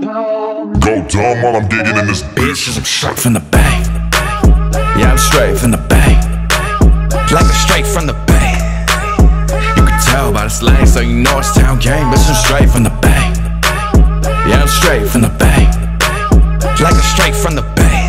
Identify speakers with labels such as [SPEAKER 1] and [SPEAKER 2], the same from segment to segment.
[SPEAKER 1] Go dumb while I'm digging in this bitch, 'cause I'm straight
[SPEAKER 2] from the bay. Yeah, I'm straight from the bay. Like I'm straight from the bay. You can tell by the slang, so you know it's town game. Bitch, I'm straight from the bay. Yeah, I'm straight from the bay. Like I'm straight from the bay.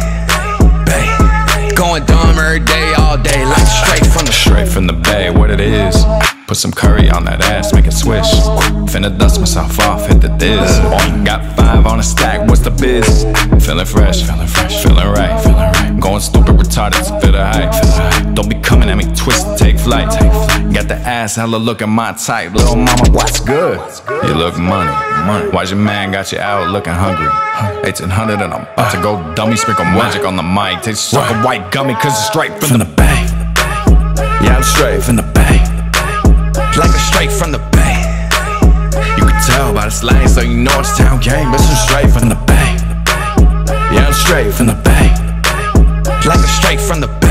[SPEAKER 2] Going dumb every day, all day. Like straight from the bay, what it is. Put some curry on that ass, make it swish. Finna dust myself off, hit the diz. Got 5 on a stack, what's the biz? Feeling fresh, feeling right. Going stupid, retarded to feel the hype. Don't be coming at me, twist, take flight. Got the ass, hella looking my type. Little mama, what's good? You look money. Why's your man got you out looking hungry? 1800 and I'm about to go dummy. Sprinkle magic on the mic. Taste sucker white gummy, 'cause it's straight from the bay. Yeah, I'm straight from the bay. Like I'm straight from the bay. You can tell by the slang, so you know it's town game. Bitch, I'm straight from the bay. Yeah, I'm straight from the bay. Like I'm straight from the bay.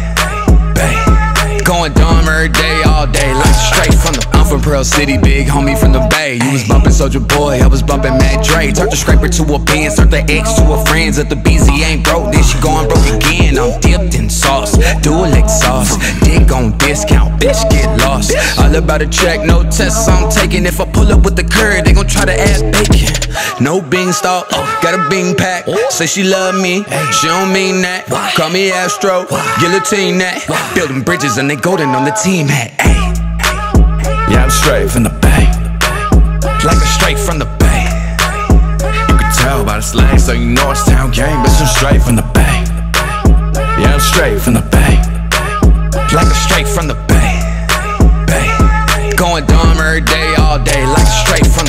[SPEAKER 2] Going dumb every day, all day. Like straight from the. I'm from Pearl City, big homie from the bay. You was bumping Soulja Boy, I was bumping Mac Dre. Turned the scraper to a pen, turned the ex to a friend. If the BZ ain't broke, then she going broke again. I'm dipped in sauce, dual exhaust. Dick on discount, bitch get lost. All about a check, no tests I'm taking. If I pull up with the curd, they gon' try to add bacon. No bean stalk, got a bean pack. Say she love me, she don't mean that. Call me Astro, guillotine that. Building bridges and they golden on the team hat. Yeah, I'm straight from the bay. Like I'm straight from the bay. You can tell by the slang, so you know it's town game. Bitch, I'm straight from the bay. Yeah, I'm straight from the bay. Like I'm straight from the bay. Going dumb every day, all day. Like straight from